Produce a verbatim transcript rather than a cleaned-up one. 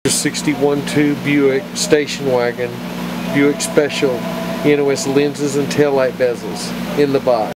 sixty-one two Buick station wagon, Buick Special, N O S lenses and taillight bezels in the box.